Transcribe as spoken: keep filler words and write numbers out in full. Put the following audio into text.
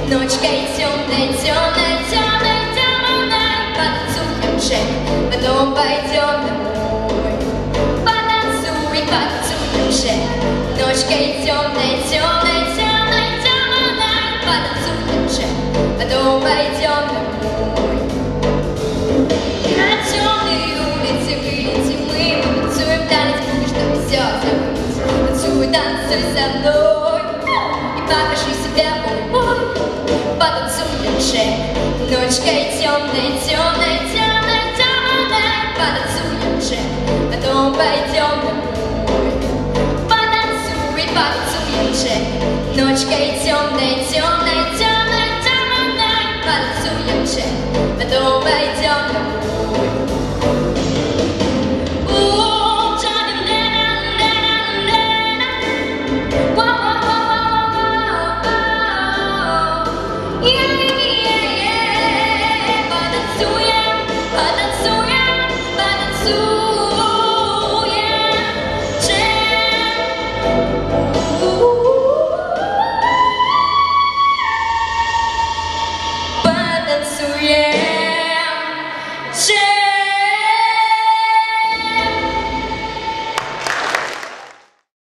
Ночкой темной, темной, темной, темной потанцуем же, потом пойдем домой. Потанцуй, потанцуем же, ночкой темной, темной, темной, темной потанцуем же, потом пойдем домой. На темные улицы вылетим мы, потанцуем танец, чтобы все забыть. Танцуй, танцуй со мной и покажи себя, мой. Потанцуем же, ночкой темной, темной, темной, темной потанцуем же, потом пойдем домой. Потанцуй, потанцуем же, ночкой темной, темной, темной, темной потанцуем же, потом пойдем.